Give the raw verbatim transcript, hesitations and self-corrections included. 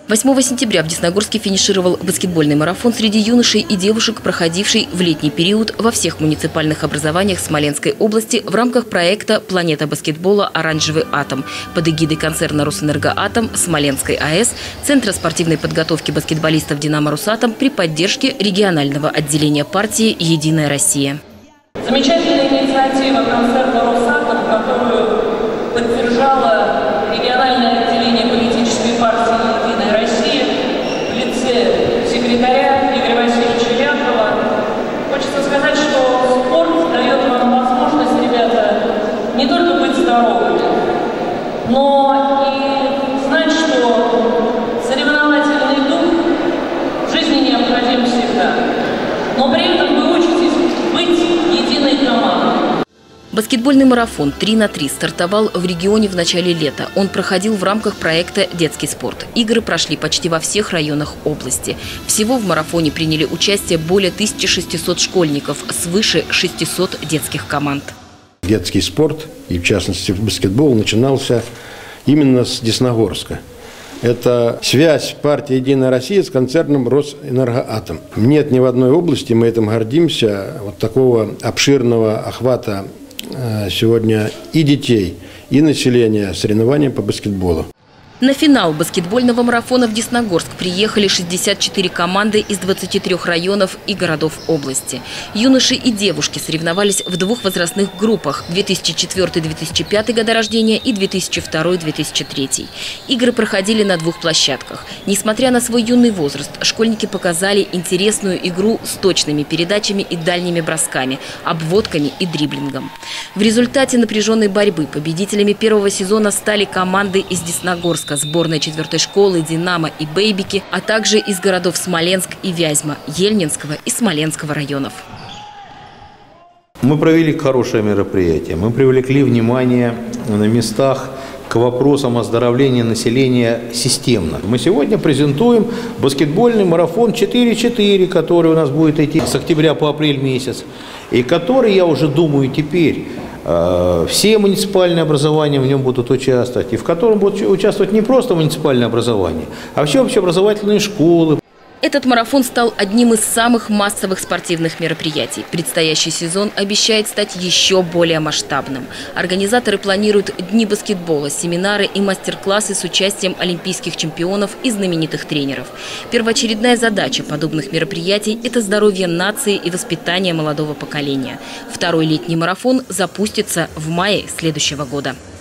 восьмого сентября в Десногорске финишировал баскетбольный марафон среди юношей и девушек, проходивший в летний период во всех муниципальных образованиях Смоленской области в рамках проекта «Планета баскетбола. Оранжевый атом» под эгидой концерна «Росэнергоатом», Смоленской АЭС, Центра спортивной подготовки баскетболистов «Динамо Русатом» при поддержке регионального отделения партии «Единая Россия». Замечательная инициатива концерна «Росатом», которую поддержала региональное отделение политической партии «Единая Россия» в лице секретаря Игоря Васильевича Ляхова. Хочется сказать, что спорт дает вам возможность, ребята, не только быть здоровыми, но и знать, что соревновательный дух в жизни необходим всегда. Но при этом вы учитесь быть единой командой. Баскетбольный марафон три на три стартовал в регионе в начале лета. Он проходил в рамках проекта «Детский спорт». Игры прошли почти во всех районах области. Всего в марафоне приняли участие более тысячи шестисот школьников, свыше шестисот детских команд. Детский спорт, и в частности баскетбол, начинался именно с Десногорска. Это связь партии «Единая Россия» с концерном «Росэнергоатом». Нет ни в одной области, мы этим гордимся, вот такого обширного охвата сегодня и детей, и населения соревнований по баскетболу. На финал баскетбольного марафона в Десногорск приехали шестьдесят четыре команды из двадцати трёх районов и городов области. Юноши и девушки соревновались в двух возрастных группах – две тысячи четвёртый — две тысячи пятый года рождения и две тысячи второй — две тысячи третий. Игры проходили на двух площадках. Несмотря на свой юный возраст, школьники показали интересную игру с точными передачами и дальними бросками, обводками и дриблингом. В результате напряженной борьбы победителями первого сезона стали команды из Десногорска, сборная четвертой школы, «Динамо» и «Бейбики», а также из городов Смоленск и Вязьма, Ельнинского и Смоленского районов. Мы провели хорошее мероприятие. Мы привлекли внимание на местах к вопросам оздоровления населения системно. Мы сегодня презентуем баскетбольный марафон четыре четыре, который у нас будет идти с октября по апрель месяц, и который, я уже думаю, теперь все муниципальные образования в нем будут участвовать, и в котором будут участвовать не просто муниципальные образования, а все общеобразовательные школы. Этот марафон стал одним из самых массовых спортивных мероприятий. Предстоящий сезон обещает стать еще более масштабным. Организаторы планируют дни баскетбола, семинары и мастер-классы с участием олимпийских чемпионов и знаменитых тренеров. Первоочередная задача подобных мероприятий – это здоровье нации и воспитание молодого поколения. Второй летний марафон запустится в мае следующего года.